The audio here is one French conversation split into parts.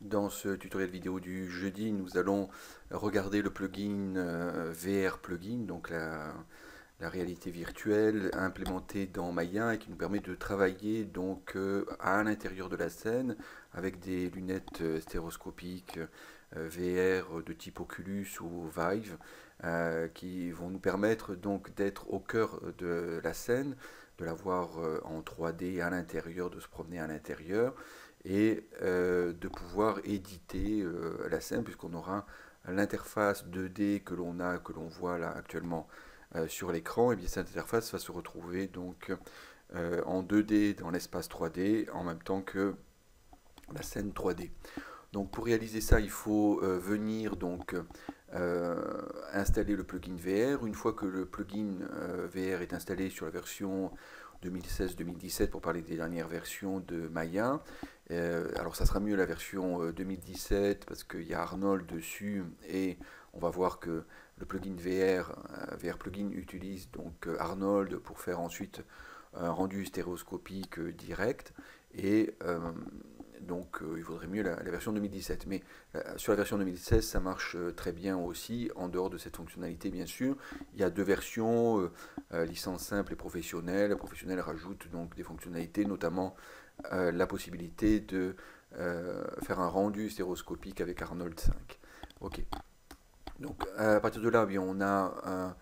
Dans ce tutoriel vidéo du jeudi, nous allons regarder le plugin VR Plugin, donc la réalité virtuelle implémentée dans Maya et qui nous permet de travailler donc à l'intérieur de la scène avec des lunettes stéréoscopiques VR de type Oculus ou Vive qui vont nous permettre donc d'être au cœur de la scène, de la voir en 3D à l'intérieur, de se promener à l'intérieur et de pouvoir éditer la scène puisqu'on aura l'interface 2D que l'on voit là actuellement sur l'écran, et bien cette interface va se retrouver donc en 2D dans l'espace 3D en même temps que la scène 3D. Donc pour réaliser ça, il faut venir donc installer le plugin VR. Une fois que le plugin VR est installé sur la version 2016-2017 pour parler des dernières versions de Maya, alors ça sera mieux la version 2017 parce qu'il y a Arnold dessus et on va voir que le plugin VR plugin utilise donc Arnold pour faire ensuite un rendu stéréoscopique direct et donc il vaudrait mieux la version 2017. Mais sur la version 2016, ça marche très bien aussi, en dehors de cette fonctionnalité bien sûr. Il y a deux versions, licence simple et professionnelle. La professionnelle rajoute donc des fonctionnalités, notamment la possibilité de faire un rendu stéréoscopique avec Arnold 5. Ok. Donc à partir de là, bien, on a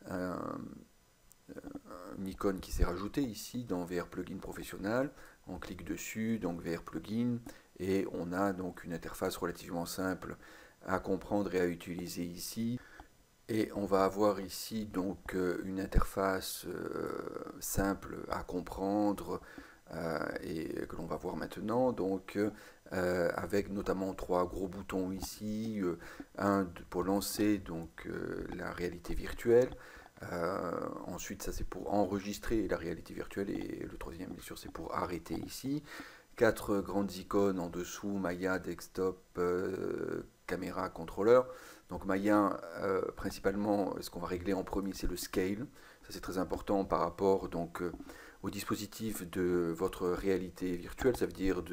une icône qui s'est rajoutée ici dans VR Plugin Professionnel. On clique dessus, donc VR Plugin, et on a donc une interface relativement simple à comprendre et à utiliser ici. Et on va avoir ici donc une interface simple à comprendre et que l'on va voir maintenant. Donc avec notamment trois gros boutons ici, un pour lancer donc la réalité virtuelle. Ensuite, ça c'est pour enregistrer la réalité virtuelle et le troisième, bien sûr, c'est pour arrêter ici. Quatre grandes icônes en dessous, Maya, desktop, caméra, contrôleur. Donc Maya, principalement, ce qu'on va régler en premier, c'est le scale. Ça c'est très important par rapport donc au dispositif de votre réalité virtuelle. Ça veut dire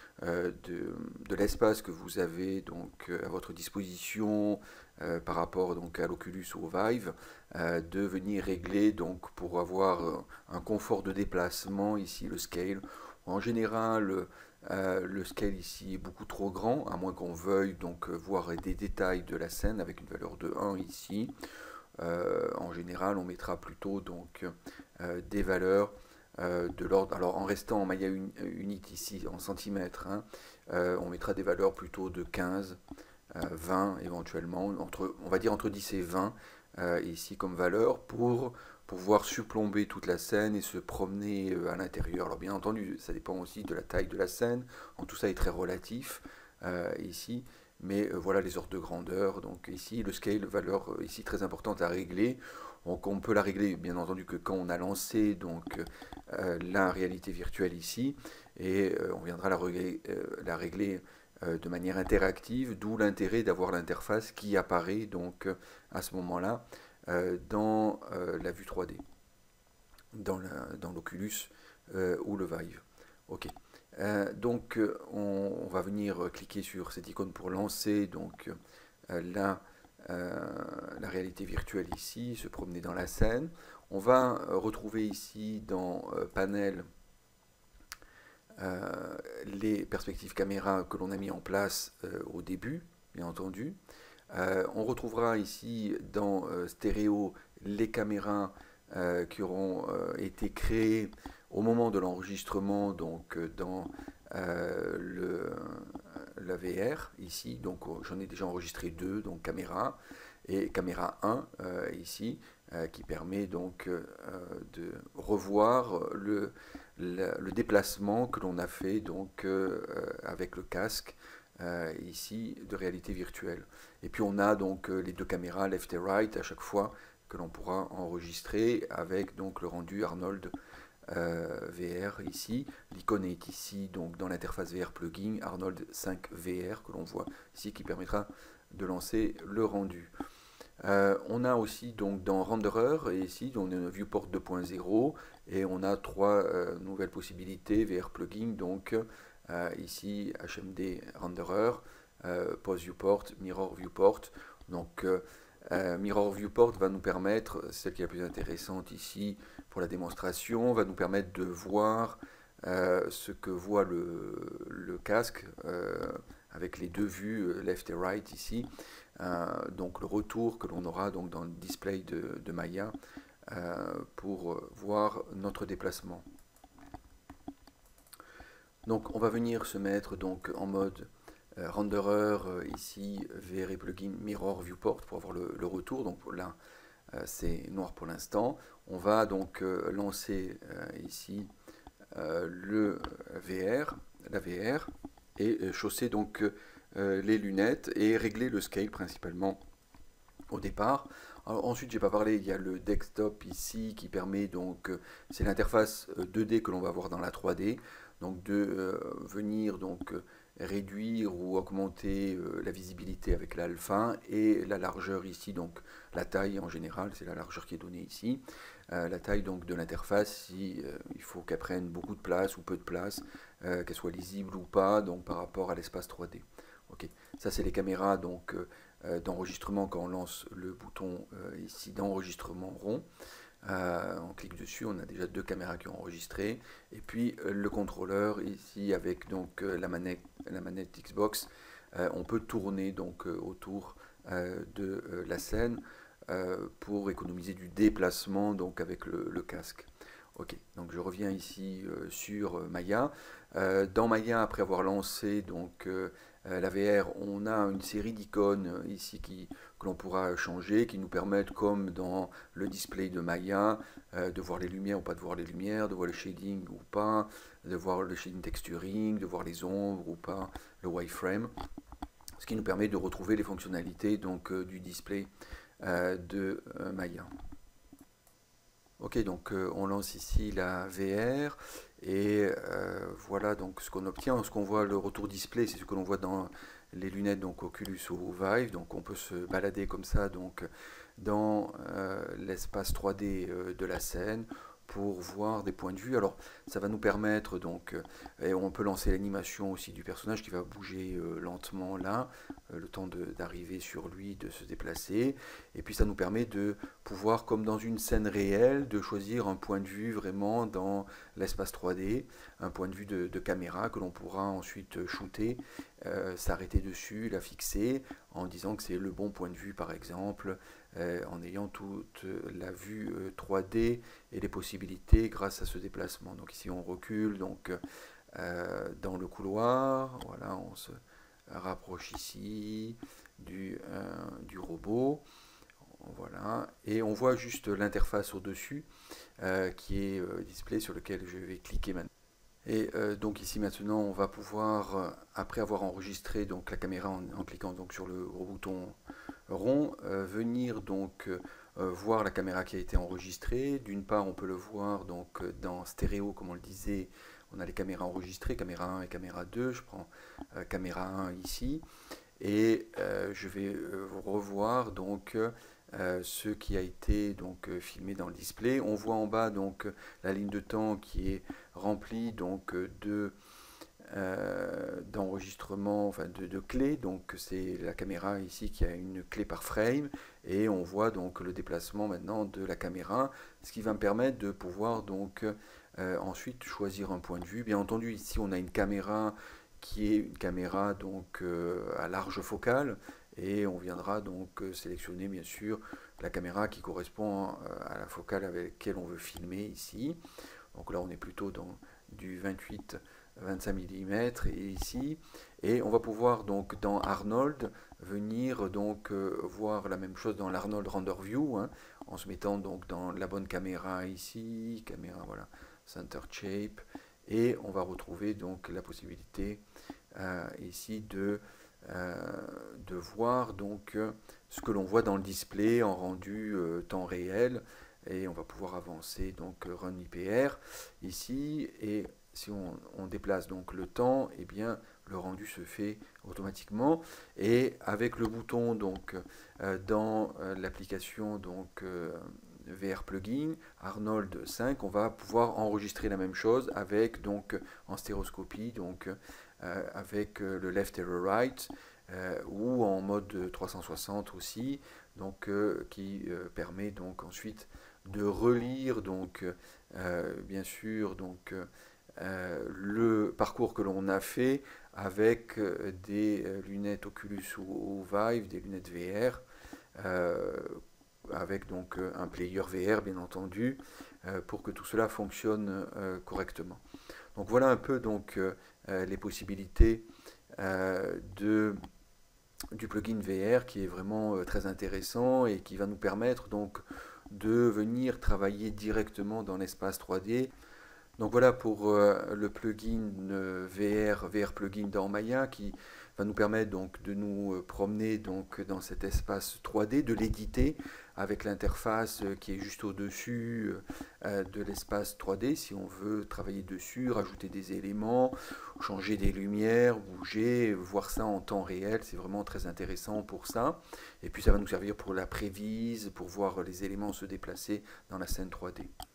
de l'espace que vous avez donc à votre disposition par rapport donc à l'Oculus ou au Vive, de venir régler donc pour avoir un confort de déplacement ici le scale. En général, le scale ici est beaucoup trop grand, à moins qu'on veuille donc voir des détails de la scène avec une valeur de 1 ici. En général, on mettra plutôt donc des valeurs de l'ordre. Alors en restant en Maya Unit ici en centimètres, hein, on mettra des valeurs plutôt de 15, 20 éventuellement, on va dire entre 10 et 20 ici comme valeur pour pouvoir surplomber toute la scène et se promener à l'intérieur. Alors bien entendu, ça dépend aussi de la taille de la scène, tout ça est très relatif ici, mais voilà les ordres de grandeur. Donc ici, le scale, valeur ici très importante à régler. Donc on peut la régler bien entendu que quand on a lancé donc la réalité virtuelle ici, et on viendra la régler de manière interactive, d'où l'intérêt d'avoir l'interface qui apparaît donc à ce moment-là dans la vue 3D, dans l'Oculus ou le Vive. Ok. Donc on va venir cliquer sur cette icône pour lancer donc la réalité virtuelle ici, se promener dans la scène. On va retrouver ici dans panel les perspectives caméra que l'on a mis en place au début, bien entendu. On retrouvera ici dans stéréo les caméras qui auront été créées au moment de l'enregistrement, donc dans la VR ici. Donc j'en ai déjà enregistré deux, donc caméra et caméra 1 ici, qui permet donc de revoir le déplacement que l'on a fait donc avec le casque ici de réalité virtuelle. Et puis on a donc les deux caméras left et right à chaque fois que l'on pourra enregistrer avec donc le rendu Arnold VR ici. L'icône est ici donc dans l'interface VR plugin Arnold 5 VR que l'on voit ici qui permettra de lancer le rendu. On a aussi donc dans Renderer et ici on a une Viewport 2.0 et on a trois nouvelles possibilités VR plugin donc ici HMD Renderer, Pose Viewport, Mirror Viewport. Donc Mirror Viewport va nous permettre, c'est celle qui est la plus intéressante ici pour la démonstration, va nous permettre de voir ce que voit le casque avec les deux vues left et right ici. Donc le retour que l'on aura donc dans le display de Maya pour voir notre déplacement. Donc on va venir se mettre donc en mode renderer ici VR et plugin Mirror Viewport pour avoir le retour. Donc là c'est noir pour l'instant. On va donc lancer ici le VR, la VR, et chausser donc les lunettes et régler le scale principalement au départ. Alors, ensuite, j'ai pas parlé, il y a le desktop ici qui permet donc, c'est l'interface 2D que l'on va voir dans la 3D, donc de venir donc réduire ou augmenter la visibilité avec l'alpha et la largeur ici, donc la taille en général, c'est la largeur qui est donnée ici. La taille donc de l'interface, si il faut qu'elle prenne beaucoup de place ou peu de place, qu'elle soit lisible ou pas, donc par rapport à l'espace 3D. Ok, ça c'est les caméras donc d'enregistrement quand on lance le bouton ici d'enregistrement rond. On clique dessus, on a déjà deux caméras qui ont enregistré, et puis le contrôleur ici avec donc la manette Xbox, on peut tourner donc autour de la scène pour économiser du déplacement donc avec le casque. Ok, donc je reviens ici sur Maya. Dans Maya, après avoir lancé donc la VR, on a une série d'icônes ici que l'on pourra changer, qui nous permettent, comme dans le display de Maya, de voir les lumières ou pas de voir les lumières, de voir le shading ou pas, de voir le shading texturing, de voir les ombres ou pas, le wireframe, ce qui nous permet de retrouver les fonctionnalités donc, du display de Maya. Ok, donc on lance ici la VR et voilà donc ce qu'on obtient. Ce qu'on voit, le retour display, c'est ce que l'on voit dans les lunettes donc Oculus ou Vive. Donc on peut se balader comme ça donc dans l'espace 3D de la scène pour voir des points de vue. Alors ça va nous permettre donc, et on peut lancer l'animation aussi du personnage qui va bouger lentement là, le temps d'arriver sur lui, de se déplacer, et puis ça nous permet de pouvoir, comme dans une scène réelle, de choisir un point de vue vraiment dans l'espace 3D, un point de vue de caméra que l'on pourra ensuite shooter, s'arrêter dessus, la fixer, en disant que c'est le bon point de vue par exemple, en ayant toute la vue 3D et les possibilités grâce à ce déplacement. Donc ici on recule donc dans le couloir, voilà, on se rapproche ici du robot, voilà, et on voit juste l'interface au-dessus qui est display sur lequel je vais cliquer maintenant. Et donc ici maintenant on va pouvoir, après avoir enregistré donc la caméra en cliquant donc sur le gros bouton rond, venir donc voir la caméra qui a été enregistrée. D'une part on peut le voir donc dans stéréo comme on le disait, on a les caméras enregistrées, caméra 1 et caméra 2, je prends caméra 1 ici, et je vais revoir donc ce qui a été donc filmé dans le display. On voit en bas donc la ligne de temps qui est remplie donc d'enregistrement, enfin de clés. Donc c'est la caméra ici qui a une clé par frame, et on voit donc le déplacement maintenant de la caméra, ce qui va me permettre de pouvoir donc ensuite choisir un point de vue. Bien entendu ici on a une caméra qui est une caméra donc à large focale, et on viendra donc sélectionner bien sûr la caméra qui correspond à la focale avec laquelle on veut filmer ici. Donc là on est plutôt dans du 28-25 mm et ici, et on va pouvoir donc dans Arnold venir donc voir la même chose dans l'Arnold Render View, hein, en se mettant donc dans la bonne caméra ici, caméra voilà, Center Shape, et on va retrouver donc la possibilité ici de voir donc ce que l'on voit dans le display en rendu temps réel, et on va pouvoir avancer donc Run IPR ici, et si on déplace donc le temps, et eh bien le rendu se fait automatiquement, et avec le bouton donc dans l'application donc VR Plugin, Arnold 5, on va pouvoir enregistrer la même chose avec donc en stéréoscopie, donc avec le left et le right, ou en mode 360 aussi, donc qui permet donc ensuite de relire donc bien sûr donc le parcours que l'on a fait avec des lunettes Oculus ou Vive, des lunettes VR, avec donc un player VR bien entendu, pour que tout cela fonctionne correctement. Donc voilà un peu donc les possibilités du plugin VR qui est vraiment très intéressant et qui va nous permettre donc de venir travailler directement dans l'espace 3D. Donc voilà pour le plugin VR plugin dans Maya qui va nous permettre donc de nous promener donc dans cet espace 3D, de l'éditer avec l'interface qui est juste au-dessus de l'espace 3D si on veut travailler dessus, rajouter des éléments, changer des lumières, bouger, voir ça en temps réel, c'est vraiment très intéressant pour ça. Et puis ça va nous servir pour la prévise, pour voir les éléments se déplacer dans la scène 3D.